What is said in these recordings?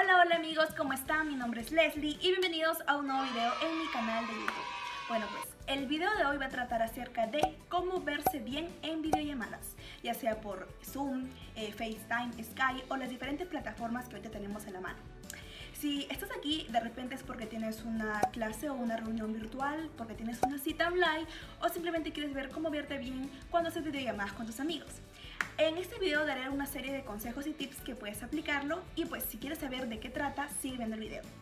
Hola amigos, ¿cómo están? Mi nombre es Leslie y bienvenidos a un nuevo video en mi canal de YouTube. Bueno pues, el video de hoy va a tratar acerca de cómo verse bien en videollamadas, ya sea por Zoom, FaceTime, Skype o las diferentes plataformas que ahorita tenemos en la mano. Si estás aquí, de repente es porque tienes una clase o una reunión virtual, porque tienes una cita online o simplemente quieres ver cómo verte bien cuando haces videollamadas con tus amigos. En este video daré una serie de consejos y tips que puedes aplicarlo y pues si quieres saber de qué trata, sigue viendo el video.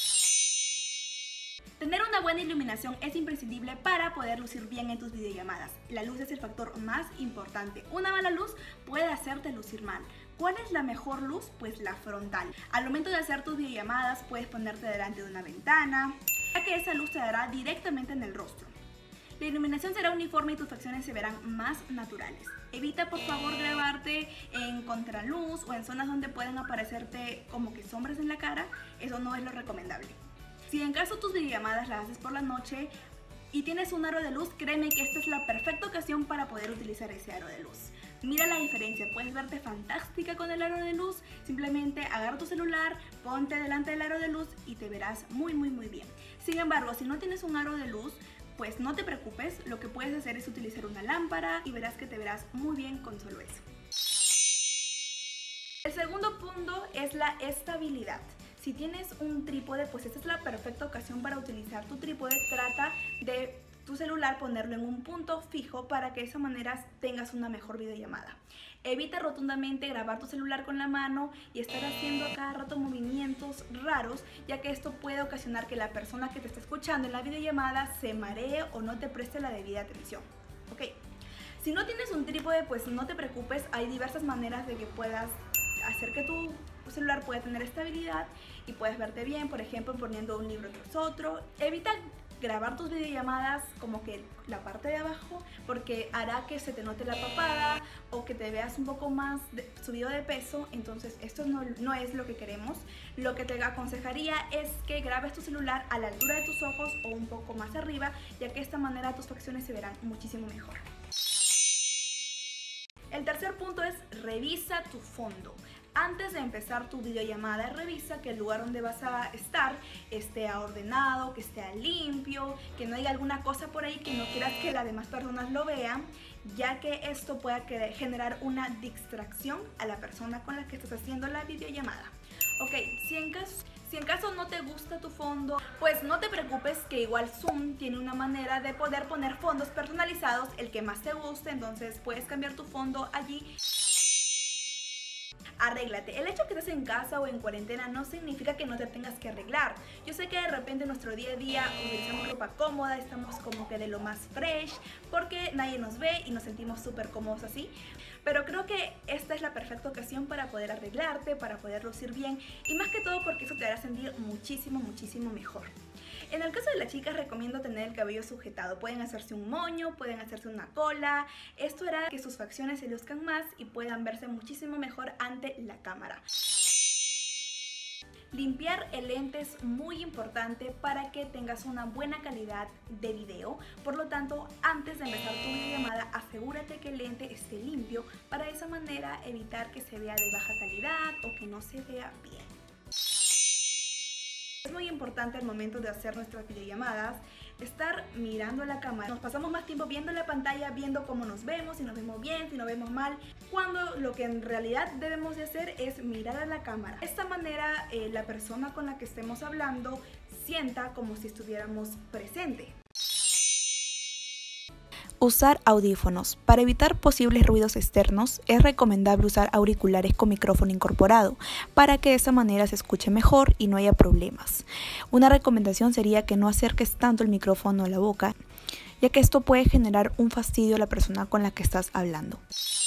Tener una buena iluminación es imprescindible para poder lucir bien en tus videollamadas. La luz es el factor más importante. Una mala luz puede hacerte lucir mal. ¿Cuál es la mejor luz? Pues la frontal. Al momento de hacer tus videollamadas puedes ponerte delante de una ventana, ya que esa luz te dará directamente en el rostro. La iluminación será uniforme y tus facciones se verán más naturales. Evita por favor grabarte en contraluz o en zonas donde pueden aparecerte como que sombras en la cara. Eso no es lo recomendable. Si en caso tus videollamadas las haces por la noche y tienes un aro de luz, créeme que esta es la perfecta ocasión para poder utilizar ese aro de luz. Mira la diferencia, puedes verte fantástica con el aro de luz. Simplemente agarra tu celular, ponte delante del aro de luz y te verás muy bien. Sin embargo, si no tienes un aro de luz, pues no te preocupes, lo que puedes hacer es utilizar una lámpara y verás que te verás muy bien con solo eso. El segundo punto es la estabilidad. Si tienes un trípode, pues esta es la perfecta ocasión para utilizar tu trípode. Trata de tu celular ponerlo en un punto fijo para que de esa manera tengas una mejor videollamada. Evita rotundamente grabar tu celular con la mano y estar haciendo a cada rato movimientos raros, ya que esto puede ocasionar que la persona que te está escuchando en la videollamada se maree o no te preste la debida atención. ¿Ok? Si no tienes un trípode, pues no te preocupes, hay diversas maneras de que puedas hacer que tu celular pueda tener estabilidad y puedes verte bien, por ejemplo poniendo un libro tras otro. Evita grabar tus videollamadas como que la parte de abajo, porque hará que se te note la papada o que te veas un poco más subido de peso. Entonces esto no es lo que queremos. Lo que te aconsejaría es que grabes tu celular a la altura de tus ojos o un poco más arriba, ya que de esta manera tus facciones se verán muchísimo mejor. El tercer punto es revisa tu fondo. Antes de empezar tu videollamada, revisa que el lugar donde vas a estar esté ordenado, que esté limpio, que no haya alguna cosa por ahí que no quieras que las demás personas lo vean, ya que esto pueda generar una distracción a la persona con la que estás haciendo la videollamada. Ok, si en caso no te gusta tu fondo, pues no te preocupes, que igual Zoom tiene una manera de poder poner fondos personalizados, el que más te guste. Entonces puedes cambiar tu fondo allí. Arréglate. El hecho de que estés en casa o en cuarentena no significa que no te tengas que arreglar. Yo sé que de repente en nuestro día a día utilizamos ropa cómoda, estamos como que de lo más fresh, porque nadie nos ve y nos sentimos súper cómodos así. Pero creo que esta es la perfecta ocasión para poder arreglarte, para poder lucir bien y más que todo porque eso te hará sentir muchísimo mejor. En el caso de las chicas recomiendo tener el cabello sujetado. Pueden hacerse un moño, pueden hacerse una cola. Esto hará que sus facciones se luzcan más y puedan verse muchísimo mejor ante la cámara. Limpiar el lente es muy importante para que tengas una buena calidad de video. Por lo tanto, antes de empezar tu videollamada, asegúrate que el lente esté limpio para de esa manera evitar que se vea de baja calidad o que no se vea bien. Es muy importante al momento de hacer nuestras videollamadas estar mirando a la cámara. Nos pasamos más tiempo viendo la pantalla, viendo cómo nos vemos, si nos vemos bien, si nos vemos mal, cuando lo que en realidad debemos de hacer es mirar a la cámara. De esta manera la persona con la que estemos hablando sienta como si estuviéramos presente. Usar audífonos. Para evitar posibles ruidos externos, es recomendable usar auriculares con micrófono incorporado, para que de esa manera se escuche mejor y no haya problemas. Una recomendación sería que no acerques tanto el micrófono a la boca, ya que esto puede generar un fastidio a la persona con la que estás hablando.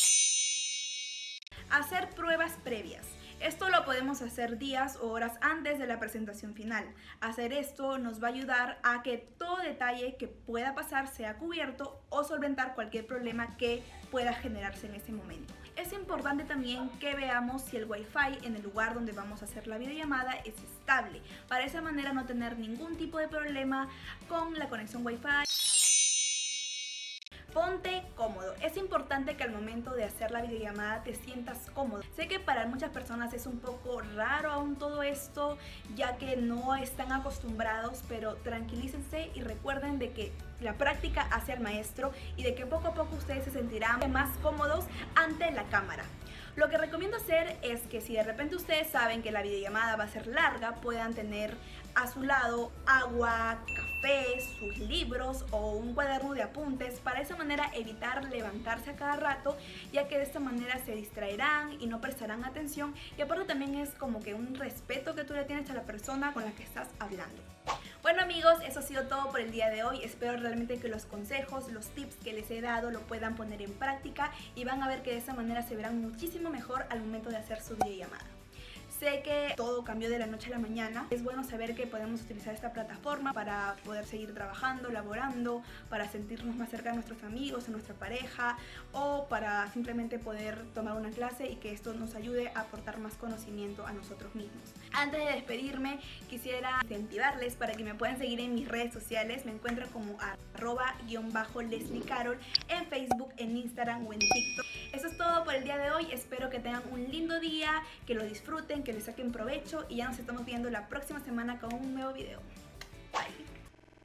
Hacer pruebas previas. Esto lo podemos hacer días o horas antes de la presentación final. Hacer esto nos va a ayudar a que todo detalle que pueda pasar sea cubierto o solventar cualquier problema que pueda generarse en ese momento. Es importante también que veamos si el Wi-Fi en el lugar donde vamos a hacer la videollamada es estable. Para esa manera no tener ningún tipo de problema con la conexión Wi-Fi. Ponte cómodo. Es importante que al momento de hacer la videollamada te sientas cómodo. Sé que para muchas personas es un poco raro aún todo esto, ya que no están acostumbrados, pero tranquilícense y recuerden de que la práctica hace al maestro y de que poco a poco ustedes se sentirán más cómodos ante la cámara. Lo que recomiendo hacer es que si de repente ustedes saben que la videollamada va a ser larga, puedan tener a su lado agua, café, sus libros o un cuaderno de apuntes, para de esa manera evitar levantarse a cada rato, ya que de esta manera se distraerán y no prestarán atención, y aparte también es como que un respeto que tú le tienes a la persona con la que estás hablando. Bueno amigos, eso ha sido todo por el día de hoy. Espero realmente que los consejos, los tips que les he dado lo puedan poner en práctica y van a ver que de esa manera se verán muchísimo mejor al momento de hacer su videollamada. Sé que todo cambió de la noche a la mañana. Es bueno saber que podemos utilizar esta plataforma para poder seguir trabajando, laborando, para sentirnos más cerca de nuestros amigos, a nuestra pareja, o para simplemente poder tomar una clase y que esto nos ayude a aportar más conocimiento a nosotros mismos. Antes de despedirme, quisiera incentivarles para que me puedan seguir en mis redes sociales. Me encuentran como @_LeslieCarol en Facebook, en Instagram o en TikTok. Eso es todo por el día de hoy. Espero que tengan un lindo día, que lo disfruten, que les saquen provecho y ya nos estamos viendo la próxima semana con un nuevo video.